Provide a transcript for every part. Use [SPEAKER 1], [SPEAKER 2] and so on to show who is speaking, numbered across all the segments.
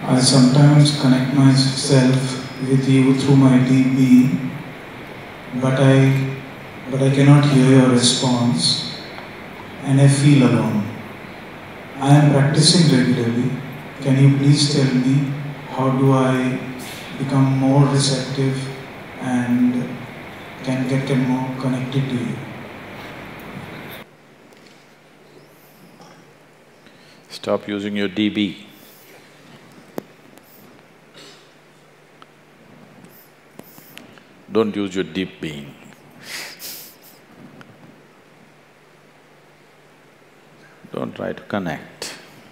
[SPEAKER 1] I sometimes connect myself with you through my deep being, but I cannot hear your response, and I feel alone. I am practicing regularly. Can you please tell me how do I become more receptive and can get more connected to you?
[SPEAKER 2] Stop using your DB. Don't use your deep being. Don't try to connect.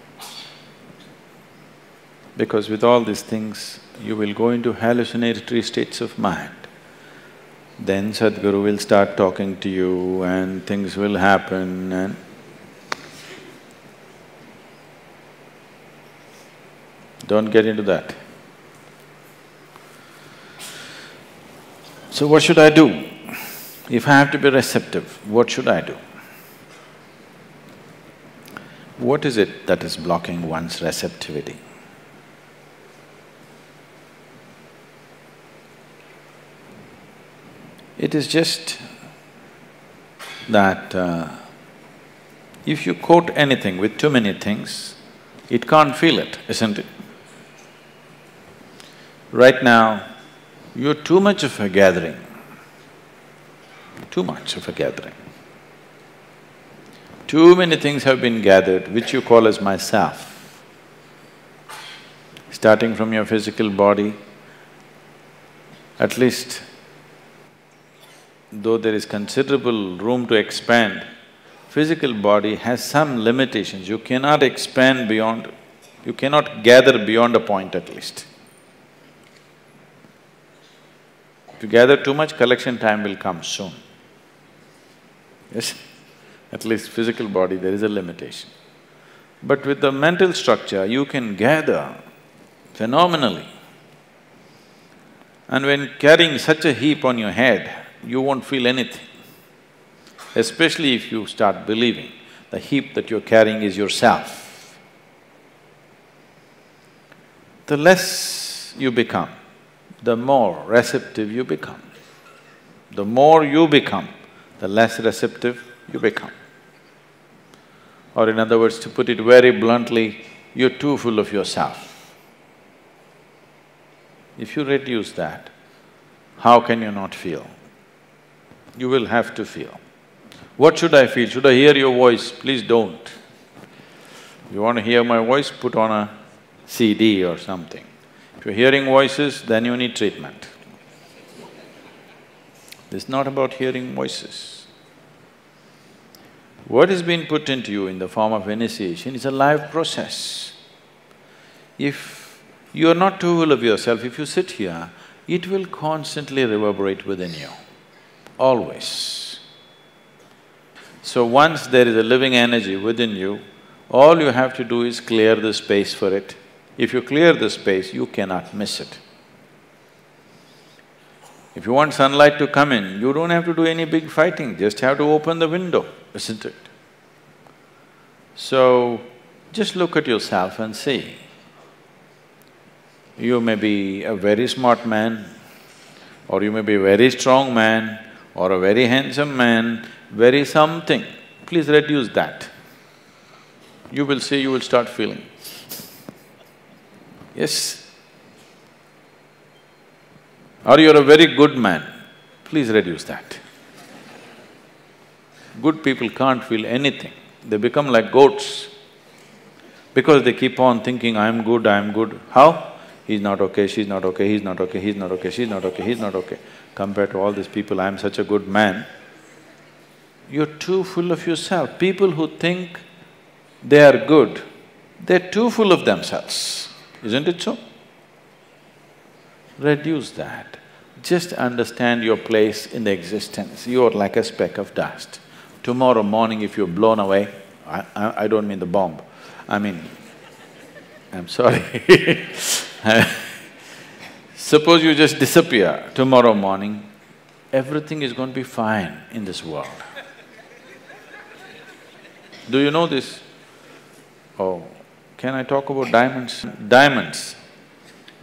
[SPEAKER 2] Because with all these things, you will go into hallucinatory states of mind. Then Sadhguru will start talking to you and things will happen and… Don't get into that. So what should I do? If I have to be receptive, what should I do? What is it that is blocking one's receptivity? It is just that if you coat anything with too many things, it can't feel it, isn't it? Right now, you're too much of a gathering, too much of a gathering. Too many things have been gathered which you call as myself. Starting from your physical body, at least though there is considerable room to expand, physical body has some limitations. You cannot expand beyond… you cannot gather beyond a point at least. If you gather too much, collection time will come soon. Yes? At least physical body, there is a limitation. But with the mental structure, you can gather phenomenally. And when carrying such a heap on your head, you won't feel anything. Especially if you start believing the heap that you're carrying is yourself. The less you become, the more receptive you become. The more you become, the less receptive you become. Or in other words, to put it very bluntly, you're too full of yourself. If you reduce that, how can you not feel? You will have to feel. What should I feel? Should I hear your voice? Please don't. You want to hear my voice, put on a CD or something. If you're hearing voices, then you need treatment. It's not about hearing voices. What has been put into you in the form of initiation is a live process. If you are not too full of yourself, if you sit here, it will constantly reverberate within you, always. So once there is a living energy within you, all you have to do is clear the space for it. If you clear the space, you cannot miss it. If you want sunlight to come in, you don't have to do any big fighting, just have to open the window, isn't it? So, just look at yourself and see. You may be a very smart man, or you may be a very strong man, or a very handsome man, very something. Please reduce that. You will see, you will start feeling. Yes. Or you're a very good man, please reduce that. Good people can't feel anything, they become like goats. Because they keep on thinking, I'm good, I'm good. How? He's not okay, she's not okay, he's not okay, he's not okay, she's not okay, he's not okay. Compared to all these people, I'm such a good man. You're too full of yourself. People who think they are good, they're too full of themselves. Isn't it so? Reduce that. Just understand your place in the existence. You are like a speck of dust. Tomorrow morning if you're blown away, I don't mean the bomb, I mean, I'm sorry suppose you just disappear tomorrow morning, everything is going to be fine in this world. Do you know this? Oh, can I talk about diamonds? Diamonds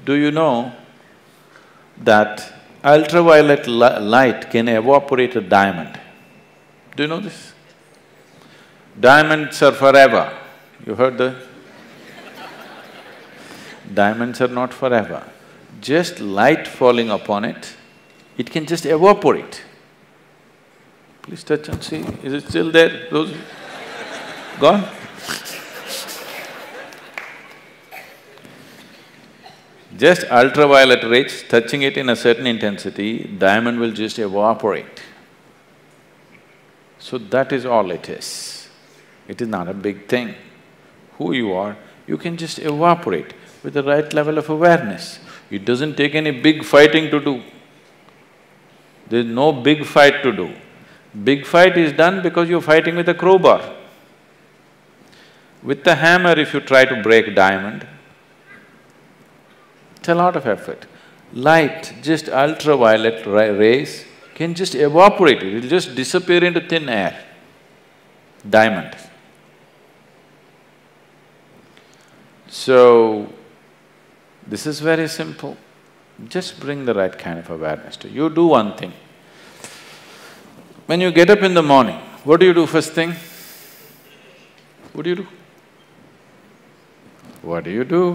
[SPEAKER 2] Do you know that ultraviolet light can evaporate a diamond? Do you know this? Diamonds are forever. You heard that? Diamonds are not forever. Just light falling upon it, it can just evaporate. Please touch and see, is it still there? Those… gone? Just ultraviolet rays, touching it in a certain intensity, diamond will just evaporate. So that is all it is. It is not a big thing. Who you are, you can just evaporate with the right level of awareness. It doesn't take any big fighting to do. There's no big fight to do. Big fight is done because you're fighting with a crowbar. With the hammer, if you try to break diamond, it's a lot of effort. Light, just ultraviolet rays can just evaporate it, it'll just disappear into thin air. Diamond. So, this is very simple. Just bring the right kind of awareness to you. Do one thing. When you get up in the morning, what do you do first thing? What do you do? What do you do?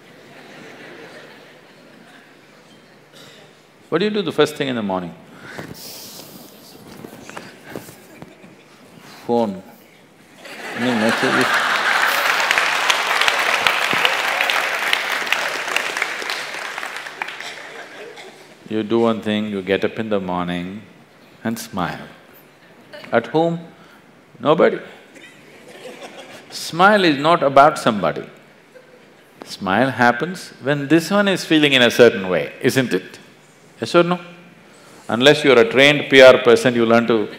[SPEAKER 2] What do you do the first thing in the morning? Phone. Any messages? You do one thing, you get up in the morning and smile. At whom? Nobody. Smile is not about somebody. Smile happens when this one is feeling in a certain way, isn't it? Yes or no? Unless you're a trained PR person, you learn to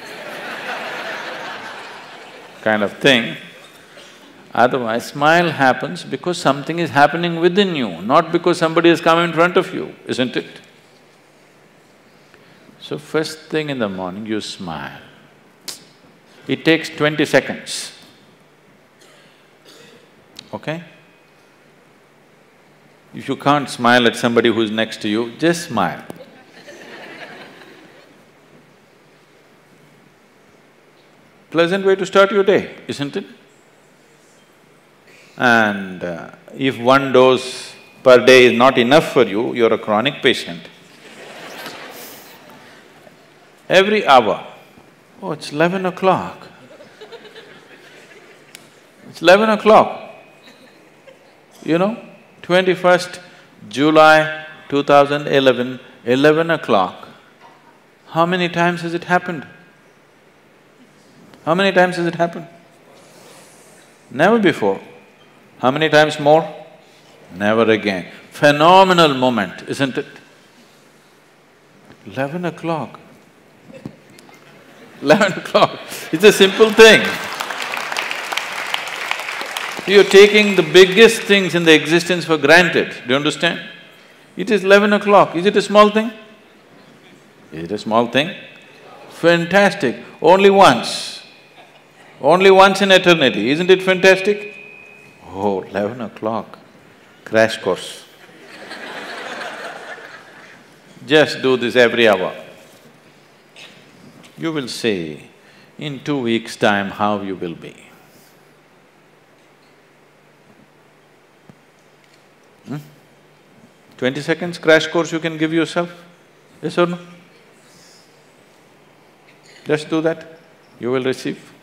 [SPEAKER 2] kind of thing. Otherwise, smile happens because something is happening within you, not because somebody has come in front of you, isn't it? So first thing in the morning, you smile. It takes 20 seconds, okay? If you can't smile at somebody who's next to you, just smile. Pleasant way to start your day, isn't it? And if one dose per day is not enough for you, you're a chronic patient. Every hour, oh, it's 11 o'clock. It's 11 o'clock. You know, 21st July 2011, 11 o'clock. How many times has it happened? How many times has it happened? Never before. How many times more? Never again. Phenomenal moment, isn't it? 11 o'clock. 11 o'clock, it's a simple thing. You're taking the biggest things in the existence for granted, do you understand? It is 11 o'clock, is it a small thing? Is it a small thing? Fantastic, only once in eternity, isn't it fantastic? Oh, 11 o'clock, crash course. Just do this every hour. You will see in 2 weeks' time how you will be. 20 seconds crash course you can give yourself, yes or no? Just do that, you will receive.